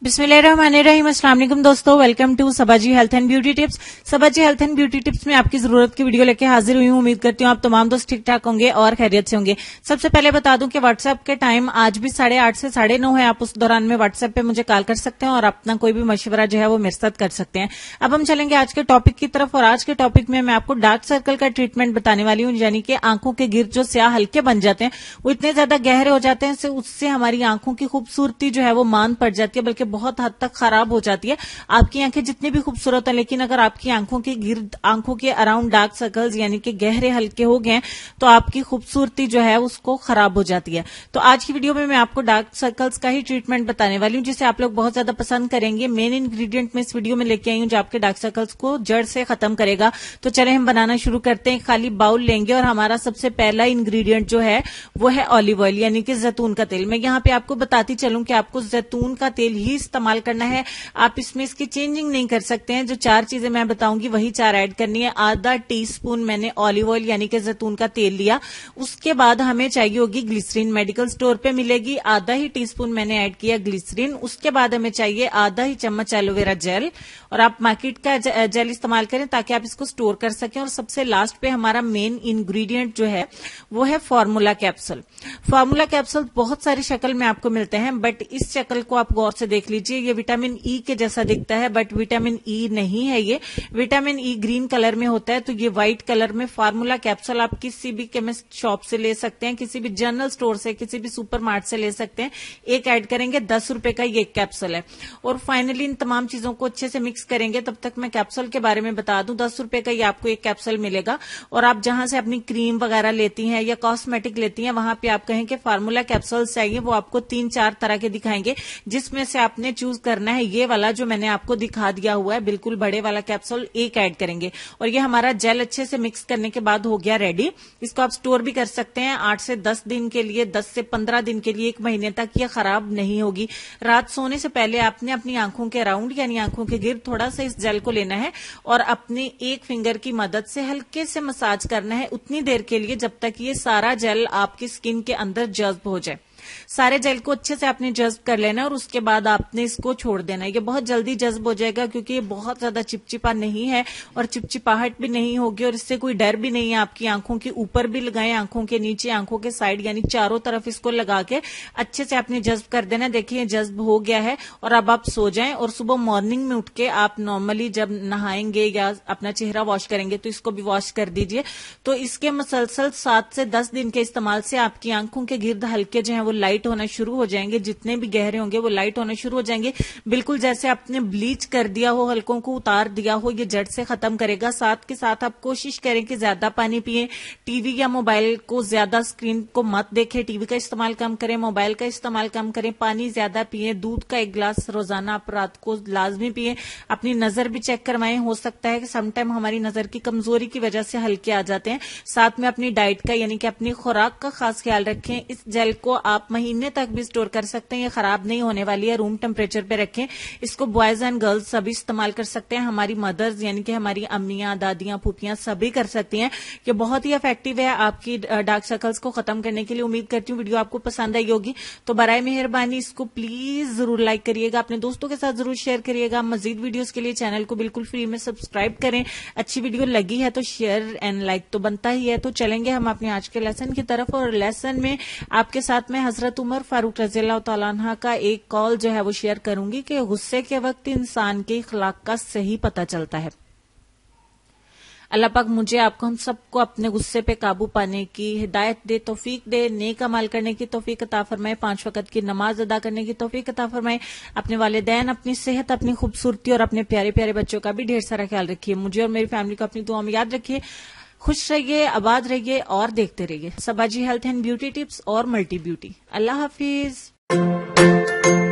बिस्मिल्लाहिर्रहमानिर्रहीम। अस्सलाम वालेकुम दोस्तों, welcome to Sabaji health and beauty tips. Sabaji health and beauty tips में आपकी जरूरत की वीडियो लेके हाजिर हुई हूं। उम्मीद करती हूं आप तमाम दोस्त ठीक ठाक होंगे और खैरियत से होंगे। सबसे पहले बता दूं कि व्हाट्सएप के टाइम आज भी 8:30 से 9:30 है। आप उस दौरान में व्हाट्सएप पे मुझे कॉल कर सकते हैं और अपना कोई भी मशवरा जो है वो मेरे साथ कर सकते हैं। अब हम चलेंगे आज के टॉपिक की तरफ और आज के टॉपिक में मैं आपको डार्क सर्कल का ट्रीटमेंट बताने वाली हूं। यानी कि आंखों के गिर्द जो स्याह हल्के बन जाते हैं वो इतने ज्यादा गहरे हो जाते हैं, उससे हमारी आंखों की खूबसूरती जो है वो मान पड़ जाती है, बल्कि बहुत हद तक खराब हो जाती है। आपकी आंखें जितनी भी खूबसूरत है, लेकिन अगर आपकी आंखों के गिर्द, आंखों के अराउंड डार्क सर्कल्स यानी कि गहरे हल्के हो गए तो आपकी खूबसूरती जो है उसको खराब हो जाती है। तो आज की वीडियो में मैं आपको डार्क सर्कल्स का ही ट्रीटमेंट बताने वाली हूं, जिसे आप लोग बहुत ज्यादा पसंद करेंगे। मेन इंग्रेडिएंट में इस वीडियो में लेके आई हूं जो आपके डार्क सर्कल्स को जड़ से खत्म करेगा। तो चले हम बनाना शुरू करते हैं। खाली बाउल लेंगे और हमारा सबसे पहला इंग्रेडिएंट जो है वो है ऑलिव ऑयल यानी कि जैतून का तेल। मैं यहाँ पे आपको बताती चलूं कि आपको जैतून का तेल ही इस्तेमाल करना है। आप इसमें इसकी चेंजिंग नहीं कर सकते हैं। जो 4 चीजें मैं बताऊंगी वही 4 ऐड करनी है। आधा टीस्पून मैंने ऑलिव ऑयल यानी कि जैतून का तेल लिया। उसके बाद हमें चाहिए होगी ग्लिसरीन, मेडिकल स्टोर पे मिलेगी। आधा ही टीस्पून मैंने ऐड किया ग्लिसरीन। उसके बाद हमें चाहिए आधा ही चम्मच एलोवेरा जेल, और आप मार्केट का जेल इस्तेमाल करें ताकि आप इसको स्टोर कर सकें। और सबसे लास्ट पे हमारा मेन इंग्रेडिएंट जो है वो है फार्मूला कैप्सूल। फार्मूला कैप्सूल बहुत सारी शक्ल में आपको मिलते हैं, बट इस शक्ल को आप गौर से देख लीजिए। ये विटामिन ई के जैसा दिखता है, बट विटामिन ई नहीं है। ये विटामिन ई ग्रीन कलर में होता है, तो ये व्हाइट कलर में फार्मूला कैप्सूल आप किसी भी केमिस्ट शॉप से ले सकते हैं, किसी भी जनरल स्टोर से, किसी भी सुपरमार्ट से ले सकते हैं। एक ऐड करेंगे, 10 रुपए का ये कैप्सूल है। और फाइनली इन तमाम चीजों को अच्छे से मिक्स करेंगे। तब तक मैं कैप्सूल के बारे में बता दूं, 10 रुपए का ये आपको एक कैप्सूल मिलेगा। और आप जहां से अपनी क्रीम वगैरह लेती हैं या कॉस्मेटिक लेती हैं, वहां पे आप कहें कि फार्मूला कैप्सूल चाहिए, वो आपको 3-4 तरह के दिखाएंगे, जिसमें से आपने चूज करना है ये वाला जो मैंने आपको दिखा दिया हुआ है, बिल्कुल बड़े वाला कैप्सूल एक ऐड करेंगे। और ये हमारा जेल अच्छे से मिक्स करने के बाद हो गया रेडी। इसको आप स्टोर भी कर सकते हैं 8 से 10 दिन के लिए, 10 से 15 दिन के लिए, 1 महीने तक ये खराब नहीं होगी। रात सोने से पहले आपने अपनी आंखों के अराउंड यानी आंखों के गिर्द थोड़ा सा इस जेल को लेना है और अपने एक फिंगर की मदद से हल्के से मसाज करना है उतनी देर के लिए जब तक ये सारा जेल आपकी स्किन के अंदर जज्ब हो जाए। सारे जेल को अच्छे से आपने जज्ब कर लेना और उसके बाद आपने इसको छोड़ देना है। ये बहुत जल्दी जज्ब हो जाएगा क्योंकि ये बहुत ज्यादा चिपचिपा नहीं है और चिपचिपाहट भी नहीं होगी, और इससे कोई डर भी नहीं है। आपकी आंखों के ऊपर भी लगाएं, आंखों के नीचे, आंखों के साइड, यानी चारों तरफ इसको लगा के अच्छे से आपने जज्ब कर देना। देखिए जज्ब हो गया है और अब आप सो जाएं। और सुबह मॉर्निंग में उठ के आप नॉर्मली जब नहाएंगे या अपना चेहरा वॉश करेंगे तो इसको भी वॉश कर दीजिए। तो इसके मसलसल 7 से 10 दिन के इस्तेमाल से आपकी आंखों के गिर्द हल्के जो है वो लाइट होना शुरू हो जाएंगे। जितने भी गहरे होंगे वो लाइट होना शुरू हो जाएंगे, बिल्कुल जैसे आपने ब्लीच कर दिया हो, हल्कों को उतार दिया हो। ये जड़ से खत्म करेगा। साथ के साथ आप कोशिश करें कि ज्यादा पानी पिए। टीवी या मोबाइल को ज्यादा, स्क्रीन को मत देखें। टीवी का इस्तेमाल कम करें, मोबाइल का इस्तेमाल कम करें। पानी ज्यादा पिए। दूध का 1 गिलास रोजाना आप रात को लाजमी पिए। अपनी नजर भी चेक करवाएं। हो सकता है कि समटाइम हमारी नजर की कमजोरी की वजह से हल्के आ जाते हैं। साथ में अपनी डाइट का यानी कि अपनी खुराक का खास ख्याल रखें। इस जेल को आप महीने तक भी स्टोर कर सकते हैं, ये खराब नहीं होने वाली है। रूम टेम्परेचर पे रखें। इसको बॉयज एंड गर्ल्स सभी इस्तेमाल कर सकते हैं। हमारी मदर्स यानी कि हमारी अम्मियां, दादियां, फूफियां सभी कर सकती हैं। ये बहुत ही इफेक्टिव है आपकी डार्क सर्कल्स को खत्म करने के लिए। उम्मीद करती हूँ वीडियो आपको पसंद आई होगी। तो बराए मेहरबानी इसको प्लीज जरूर लाइक करिएगा, अपने दोस्तों के साथ जरूर शेयर करिएगा। मजीद वीडियोस के लिए चैनल को बिल्कुल फ्री में सब्सक्राइब करें। अच्छी वीडियो लगी है तो शेयर एंड लाइक तो बनता ही है। तो चलेंगे हम अपने आज के लेसन की तरफ, और लेसन में आपके साथ में हजरत उमर फारूक रज़ियल्लाहु तआला अन्हा का एक कॉल जो है वो शेयर करूंगी कि गुस्से के वक्त इंसान के इखलाक का सही पता चलता है। अल्लाह पाक मुझे, आपको, हम सबको अपने गुस्से पे काबू पाने की हिदायत दे, तौफीक दे, नेक अमल करने की तौफीक अता फरमाए, 5 वक्त की नमाज अदा करने की तौफीक अता फरमाए। अपने वालिदैन, अपनी सेहत, अपनी खूबसूरती और अपने प्यारे प्यारे बच्चों का भी ढेर सारा ख्याल रखिए। मुझे और मेरी फैमिली को अपनी दुआ में याद रखिए। खुश रहिए, आबाद रहिए और देखते रहिए Sabaji health and beauty tips और मल्टी ब्यूटी। अल्लाह हाफिज।